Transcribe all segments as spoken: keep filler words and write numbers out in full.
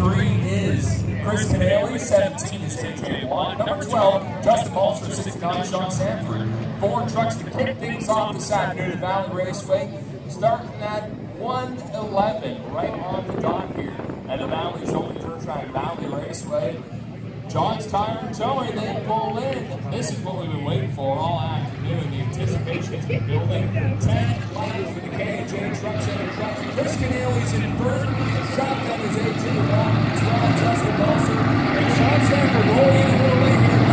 twenty-three is Chris Canale, seventeen is A J Watt, number twelve, Justin Malzer, sixty-nine, Sean Sanford. Four trucks to kick things off this afternoon at Valley Raceway, starting at one eleven, right on the dot here at the Valley's only dirt track, Valley Raceway. John's Tire and Towing, they pull in. This is what we've been waiting for all afternoon. The anticipation has been building. ten laps for the K and J trucks and the trucks. Chris Canale's in first. Shotgun is A J Watt, twelve, Justin Malzer, and Sean Sanford rolling in a little late here.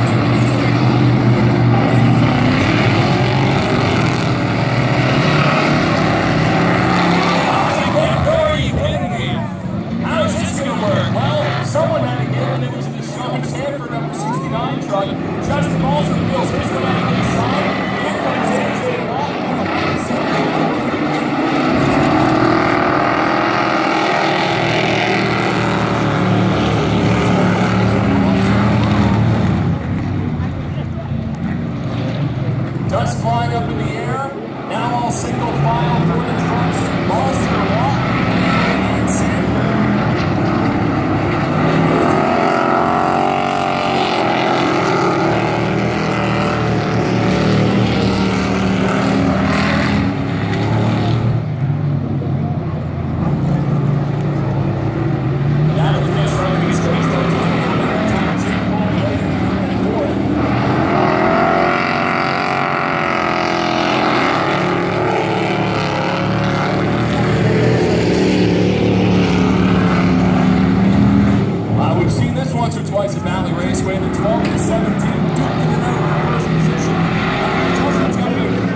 How is this going to work? Well, someone had to get it. It was the Sean Sanford number sixty-nine truck. Justin Malzer feels his way to the side. Here comes A J Watt. Dust flying up in the air. Now all single file for the trucks. Malzer, Watt, and Sanford. Once or twice at Valley Raceway, the twelve to seventeen, duking it out in first position. Justin's got to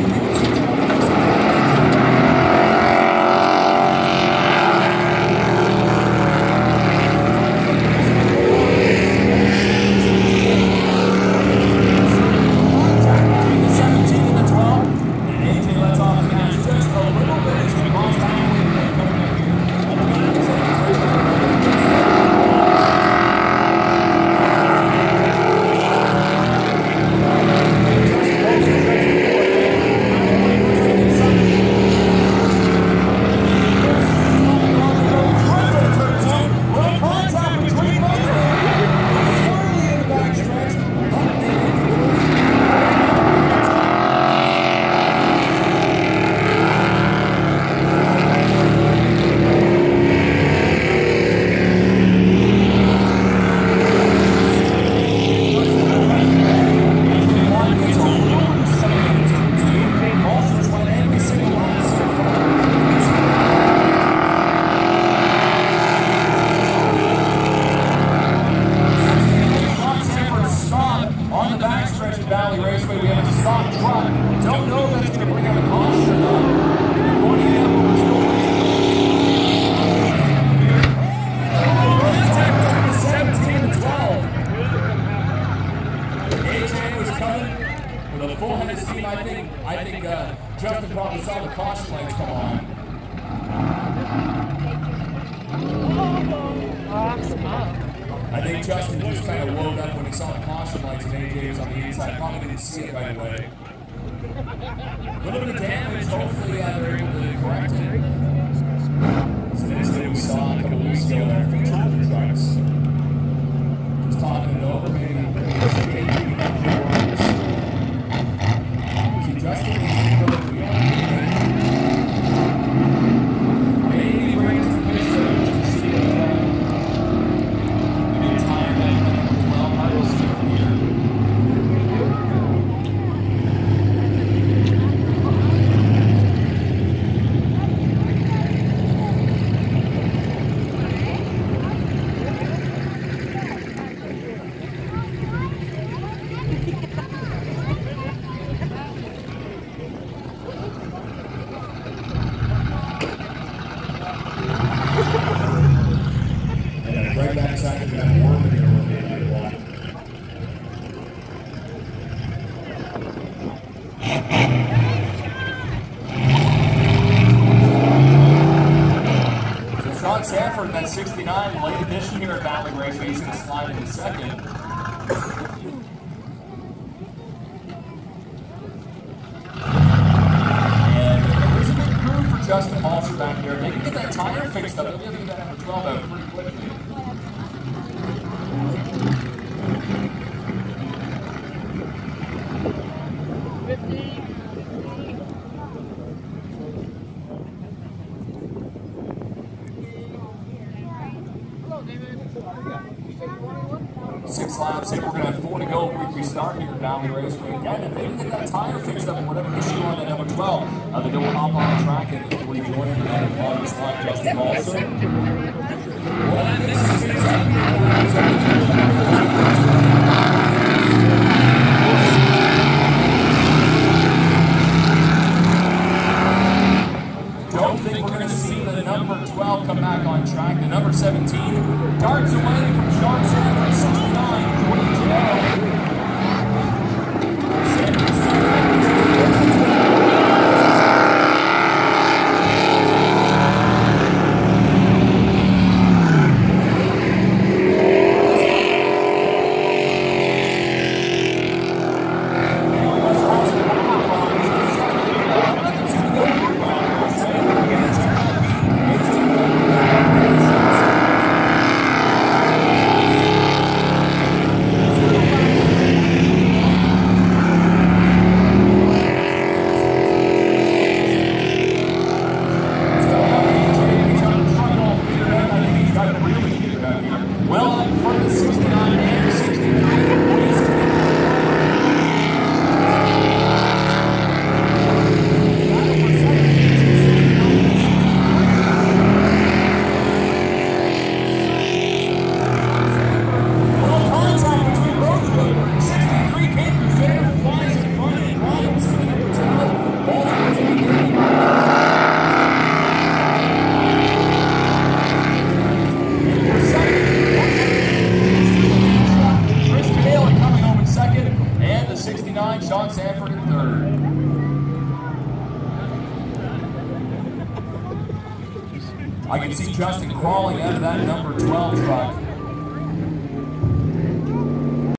between the seventeen and the twelve, and A J lets off the gas just a little bit as we lost halfway coming up here. Valley Raceway, we have a stock truck. Don't know if it's going to bring out a caution or not. Going to get what we're seventeen to twelve. A J was coming with a full head of steam. I think, I think uh, Justin probably saw the caution lights come on. I think Justin just kind of woke up when he saw the caution lights and A J was on the inside. Probably didn't see it right away. A little bit of damage. Hopefully uh, they're able to correct it. It's an incident we saw a couple weeks ago that featured the trucks. Just talking it over, maybe. See, Justin is really maybe brings the pistons to see what's wrong. Right back side of that warm here with A J Watt. So Sean Sanford, that sixty-nine, late addition here at Valley Raceway. He's going to slide in second. And there's a good crew for Justin Malzer back there. They can get that tire fixed up. They'll be able to get that number twelve out pretty quickly. Six laps in, we're going to have four to go. We, we start here at Valley Raceway. Again, if they can get that tire fixed up and whatever issue on that number twelve, uh, they don't hop on the track and we'll be joining the other part of this line, Justin also. Don't think we're going to see the number twelve come back on track. The number seventeen darts away from Sean Sanford, sixty-nine, twenty to go. Sean Sanford in third. I can see Justin crawling out of that number twelve truck.